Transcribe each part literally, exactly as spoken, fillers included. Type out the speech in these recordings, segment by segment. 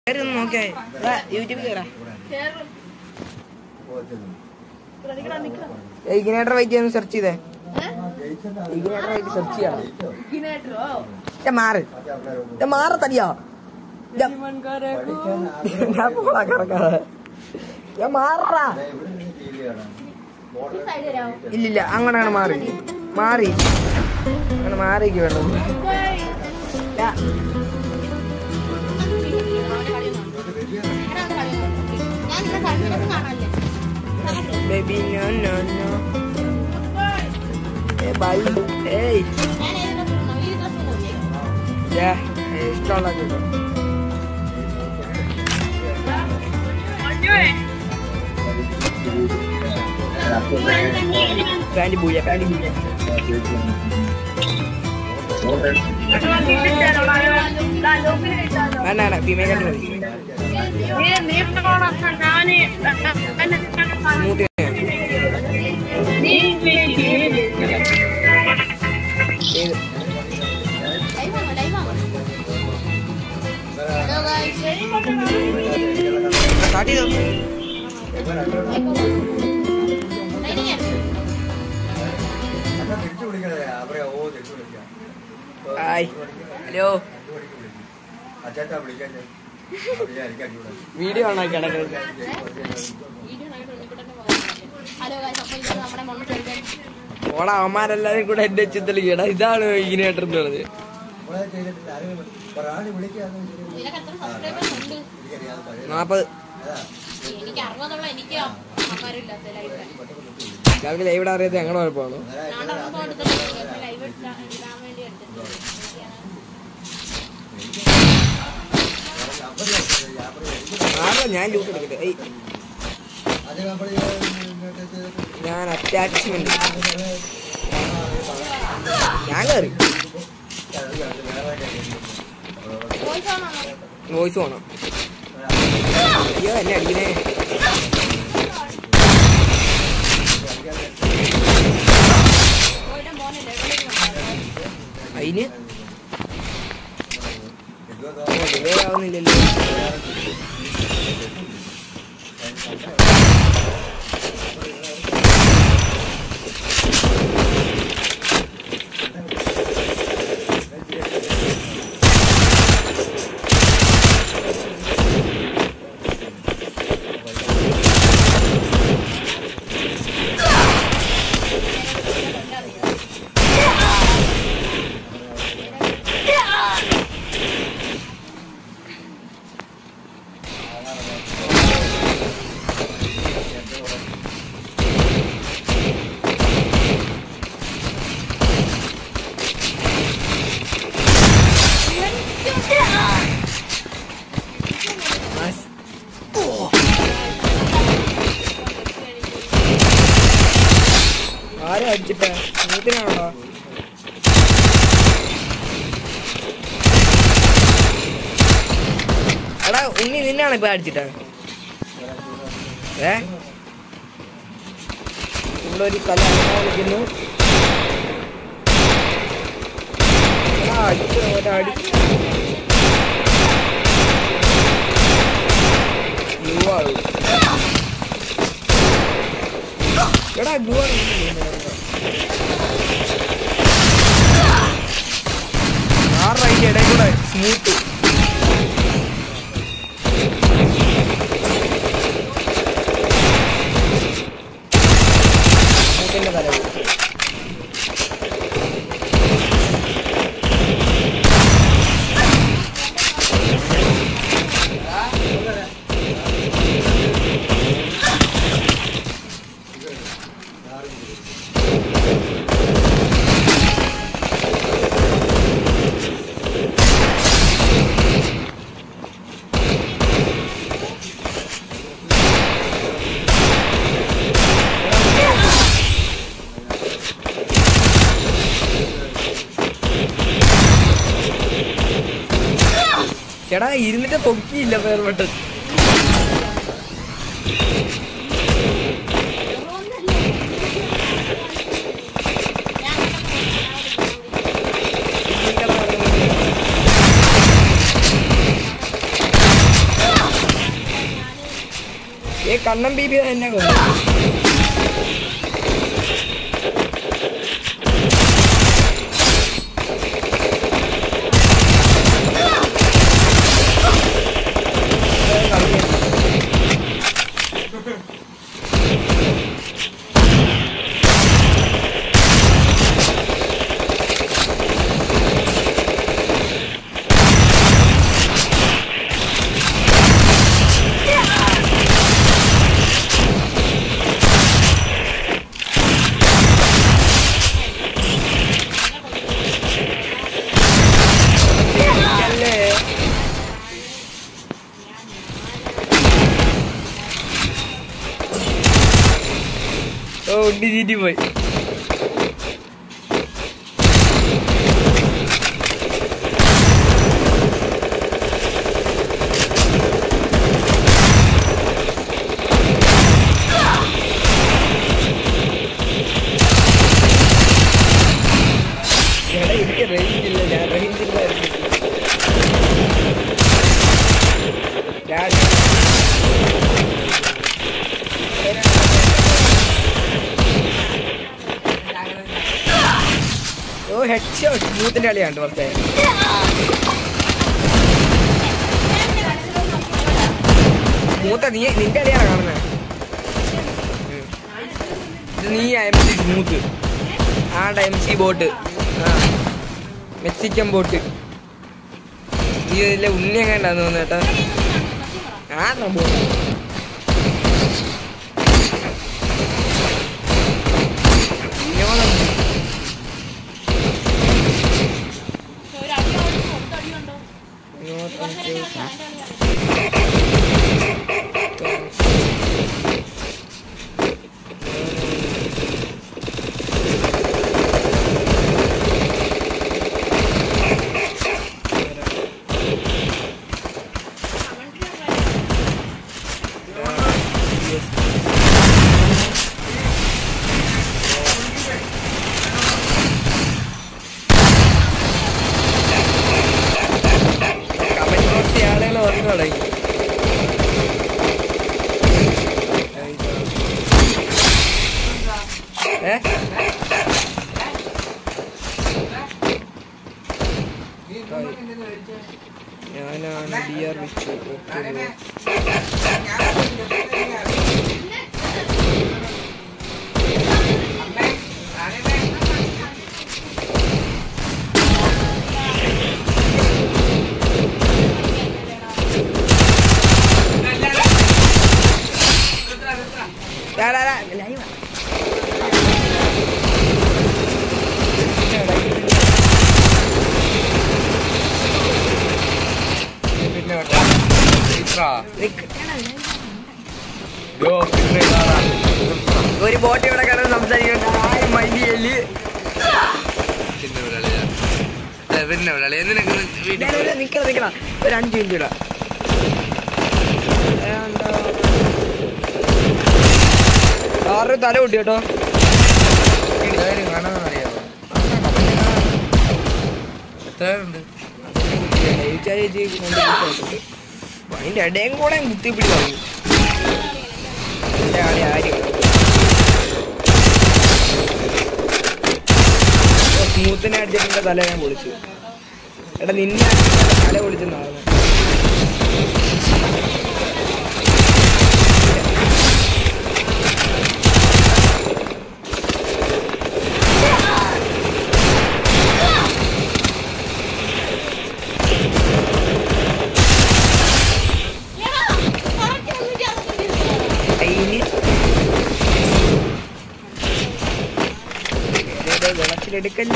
നോക്കിയാ യൂട്യൂബിൽ കയറാ igniter white ഒന്ന് സെർച്ച് ചെയ്തേ. ഇഗ്നേറ്റർ വൈറ്റ് സെർച്ച് ചെയ്യണം. മാറ് മാറ തടിയാ ഞാൻ പോടാ കറക്കാതെ ഞാൻ മാറാ. ഇല്ലില്ല അങ്ങനെയാണ് മാറി മാറി അങ്ങനെ മാറിക്ക് വേണം. Baby no no no. Hey bye. Hey. Yeah, ഇഷ്ടമുള്ള കേട്ടോ. പാൻറ് പൂയ പാൻറ് പൂയ വേണ്ട വേണ്ട ഫീമേൽ കണ്ടു മതി. സ്മൂത്ത് സ്റ്റാർട്ട് ചെയ്തോ. ഹായ് ഹലോ വീഡിയോ ആണോ കിടക്കുന്നത്? ഓടാ അവന്മാരെല്ലാരും കൂടെ എന്റെ ചിന്തലിക്കടാ. ഇതാണ് ഇഗ്നേറ്റർ എന്ന് പറഞ്ഞത്. നാപ്പത് രാവിലെ ലൈവ് ഇടാൻ അറിയാത്ത ഞങ്ങളുടെ കുഴപ്പമാണോ? ആണോ ഞാൻ ലൂട്ട് എടുക്കട്ടെ. ഞാൻ അറ്റാച്ച്മെന്റ് ഞാൻ കയറി വോയിസ് വേണം. അയ്യോ എന്നെ അടിക്കണേ. അതിന് ഡിലേ ആവുന്നില്ലല്ലോ. ആരും അടിച്ചിട്ട മൂത്തിനാണോ? എടാ ഉണ്ണി നിന്നാണ് ഇപ്പൊ അടിച്ചിട്ട? ഏ ഇവിടെ ഒരു കല വിളിക്കുന്നു. അടി എടാ ഗ്ലൂ ആറൈറ്റ് ഇടയിൽ കൂടെ സ്മൂത്ത്. സ്മൂത്തിന്റെ തല ചേടാ ഇരുന്നിട്ട് പൊക്കിയില്ല പേർവട്ടൻ. ये कन्नम बीबी തന്നെ Oh, di sini boy. Ada ini ke range ಇಲ್ಲ ya range ಇಲ್ಲ Dad Oh, headshot. മൂത്തിന്റെ കളിയാണ് കുറച്ച് മൂത്ത നീ നിന്റെ കളിയാണ് കാണുന്നത് ഇത് നീ എം സി സ്മൂത്ത് ആടെ എം സി ബോട്ട് ആ മെക്സിക്കൻ ബോട്ട് നീ ഇതിലെ ഉണ്ണി എങ്ങനെയാണെന്ന് തോന്നുന്നു കേട്ടോ ആ ബോട്ട് ഞാനാണ് ഡിയർ വെച്ച് ഒരു ബോട്ട് ഇവിടെ കിടന്ന് സംസാരിക്കണ്ട ആരും മൈൻഡ് ചെയ്യല് നിക്കണം നിക്കണം ഒരു അഞ്ച് മിനിറ്റ് ഇടാം ആറ് തല കൂട്ടി കേട്ടോ അതിന്റെ ഇടയും കൂടെ കുത്തിപ്പിടി തുടങ്ങി സ്മൂത്തിനെ അടിച്ചിട്ട് തല ഞാൻ പൊളിച്ചു എടാ നിന്നെ തല പൊളിച്ചെന്നാണ് വെള്ളത്തിലെടുക്കല്ലേ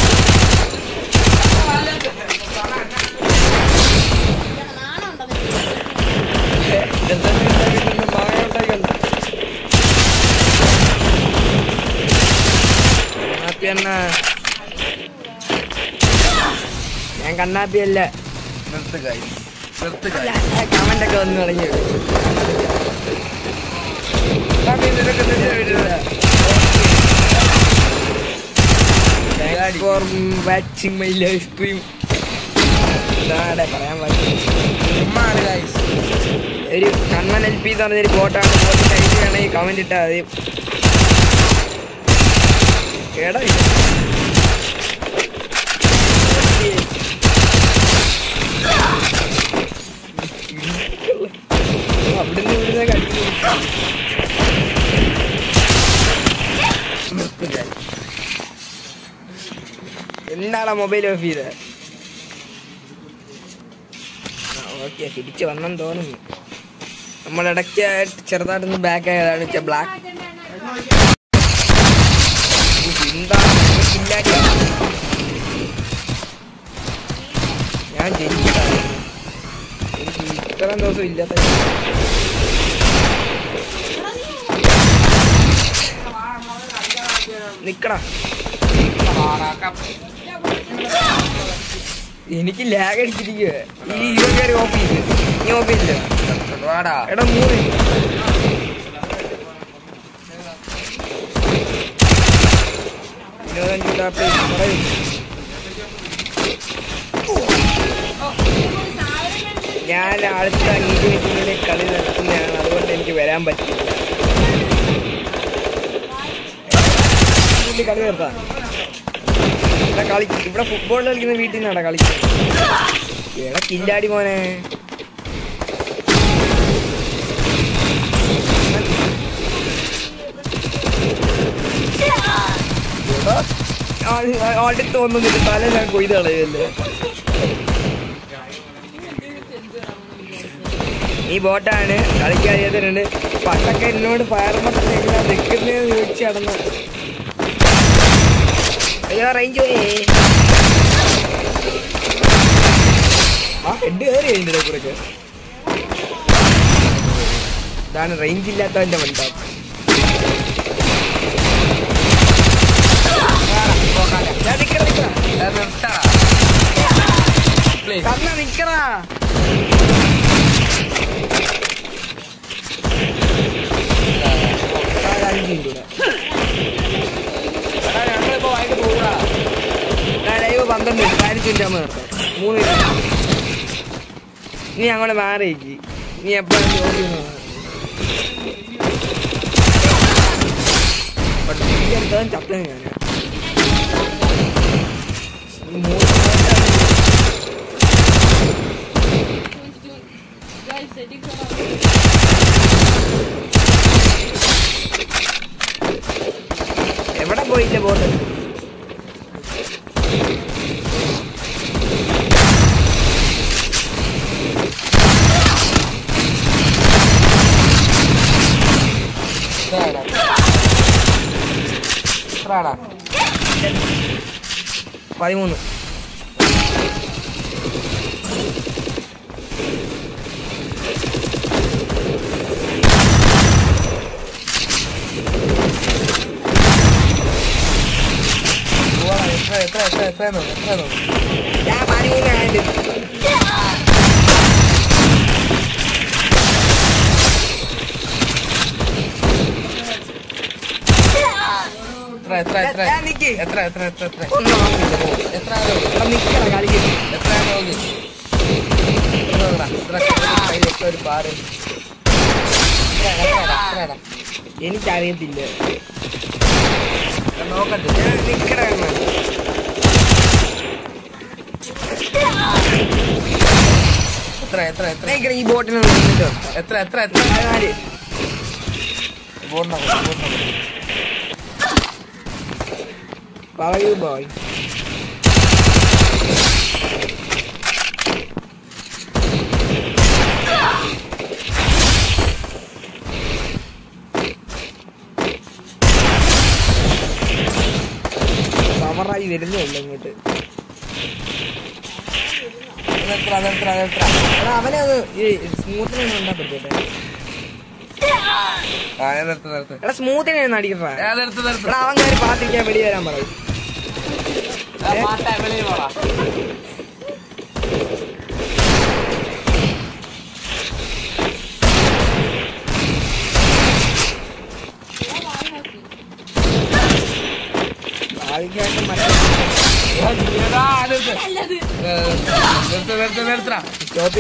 ഞാൻ കണ്ണാപ്പിയല്ല കമന്റ് ഒക്കെ വന്നു തുടങ്ങി Thanks for watching my live stream. പറയാൻ ഒരു കണ്ണൻ പി എന്ന് പറഞ്ഞൊരു ബോട്ടാണ്. ബോട്ടിൻ്റെ ഐഡി വേണമെങ്കിൽ കമൻറ്റ് ഇട്ടാൽ മതി. കേടാ അവിടുന്ന് ഇവിടുന്ന് കളിക്കുന്നു. എന്താടാ മൊബൈൽ ഓഫ് ചെയ്ത്? ഓക്കെ തിരിച്ച് വന്നെന്ന് തോന്നുന്നു. നമ്മളിടയ്ക്ക് ചെറുതായിട്ടൊന്ന് ബാക്ക് ആയതാണ് വെച്ചാൽ ബ്ലാക്ക് എന്താ ഞാൻ ജനിച്ചതാണ്. എനിക്ക് ഇത്രയും ദിവസം ഇല്ലാത്ത നിക്കടാ. എനിക്ക് ലാഗ് അടിച്ചിരിക്കുക. ഈ ഇരുപത് ഓഫ് ചെയ്ത് നീ ഓഫ് ചെയ്തില്ല എടാ മൂന്ന് ഇരുപത്തഞ്ച് ടാപ്പ് പറയും. ഞാൻ അടുത്ത അഞ്ച് മിനിറ്റിനുള്ളിൽ കളി നടത്തുന്നതാണ്, അതുകൊണ്ട് എനിക്ക് വരാൻ പറ്റില്ല. കളി നിർത്താം. ഇവിടെ കളി ഇവിടെ ഫുട്ബോൾ കളിക്കുന്ന വീട്ടിൽ നിന്നാണ് കളിക്കുന്നത്. എടാ കില്ലാടി മോനെ. അടുത്ത് ഒന്നുമില്ല, തല ഞാൻ കൊയ്ത് കളയല്ലേ. ഈ ബോട്ടാണ് കളിക്കാറിയാത്തവരുണ്ട്. പണ്ടൊക്കെ എന്നോട് ഫയർമൊക്കെ നിൽക്കുന്നതെന്ന് ചോദിച്ചു നടന്നു. അയ്യോ റേഞ്ച് പോയേ. ആ ഹെഡ് കയറി അതിൻ്റെ ഇടയിൽ കൂടെ. ഇതാണ് റേഞ്ച് ഇല്ലാത്തവൻ്റെ വണ്ട. കണ്ണ നിക്കടാ. ഞങ്ങളിപ്പോ വൈകിട്ട് പോകൂടാ. ലൈവ് പന്ത്രണ്ട് പതിനഞ്ച് മിനിറ്റ് ആകുമ്പോൾ നിർത്താം. മൂന്ന് മിനിറ്റ് നീ ഞങ്ങളെ മാറിയേക്ക്. നീ എപ്പോഴും ജോലി എടുത്താൽ ചത്ത ഞാൻ. എവിടെ പോയില്ല ബോട്ട്? പതിമൂന്ന് എത്ര എത്ര എത്ര എത്ര ഞാൻ പതിമൂന്നായിട്ട് എത്ര എത്ര എത്ര നിക്ക് എത്ര എത്ര എത്ര എത്ര ഒന്നും എത്ര നിക്കണ കളിക്കും. എത്ര നോക്കി എത്ര ഒരു പാറ് എനിക്കറിയത്തില്ല. നോക്കട്ടെ ഞാൻ നിക്കണ എത്ര എത്ര എത്ര ഈ ബോട്ടിന് നിന്നിട്ടോ. എത്ര എത്ര എത്ര നാല് ബോർണ പറയൂ ബോയ്. സമറായി വരുന്നുള്ളൂ ഇങ്ങോട്ട്. അതെത്ര അതെത്ര അതെത്ര എടാ അവനെ അത് ഈ സ്മൂത്തിനെ ഉണ്ടാക്കട്ടെ. എടാ സ്മൂത്തിനെ അടിക്കട്ടാ. എടാ അവൻ കയറി പാത്തിരിക്കാൻ വെളി വരാൻ പറയും. ആദ്യമായിട്ട് മറ്റേ നിർത്ത നിർത്ത നിർത്ത